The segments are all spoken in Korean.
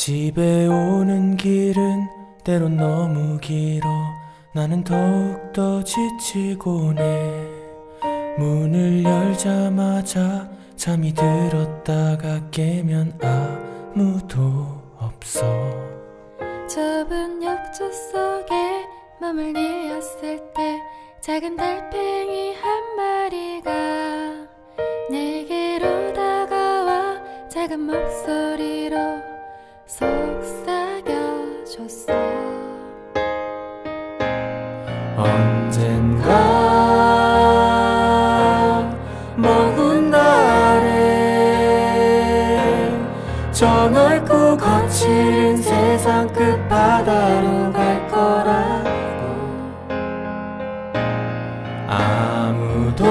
집에 오는 길은 때론 너무 길어 나는 더욱더 지치곤 해. 문을 열자마자 잠이 들었다가 깨면 아무도 없어. 좁은 욕조 속에 머물리었을 때 작은 달팽이 한 마리가 내게로 다가와 작은 목소리로 속삭여줬어. 언젠가 먼 날에 저 넓고 거친 세상 끝바다로 갈 거라고. 아무도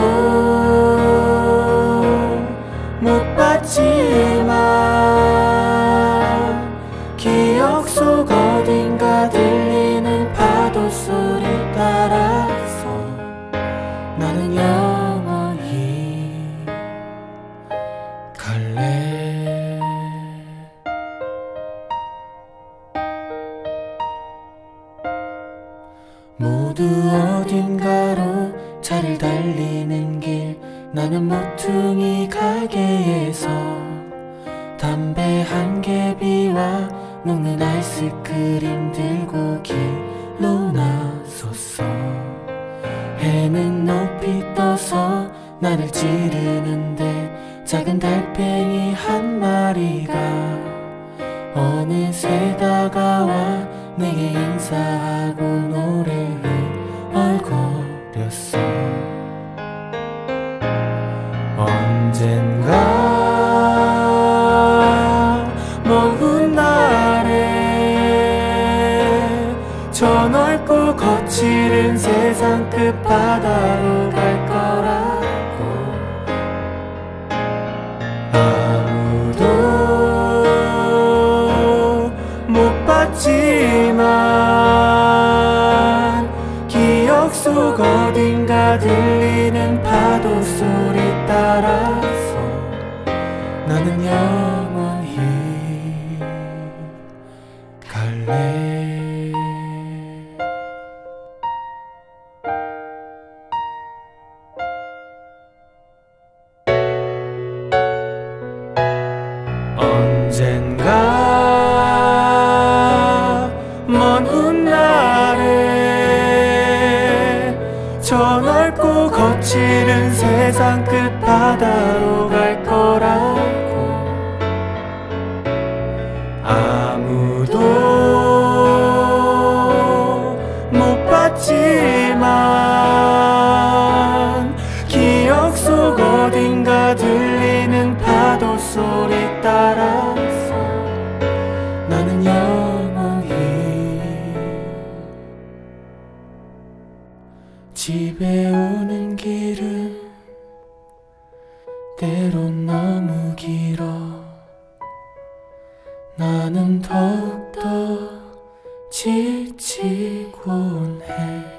못 봤지만 기억 속 어딘가 들리는 파도 소리 따라서 나는 영원히 갈래. 모두 어딘가로 차를 달리는 길, 나는 모퉁이 가게에서 담배 한 개비와 녹는 아이스크림 들고 길로 나섰어. 해는 높이 떠서 나를 찌르는데 작은 달팽이 한 마리가 어느새 다가와 내게 인사하고 노래를 얼거렸어. 언젠가 먼 날에 저 넓고 거칠은 세상 끝바다로 갈 거라고. 아무도 못 봤지만 기억 속 어딘가 들리는 파도 소리 따라서 나는 영원히 갈래. 언젠가 먼 훗날에 저 넓고 거칠은 세상 끝바다로 갈 거라고. 아무도 못 봤지만 기억 속 어딘가 들리는 파도 소리 따라서 나는 영원히 집에 오는 길은 때론 너무 길어 나는 더욱더 지치곤 해.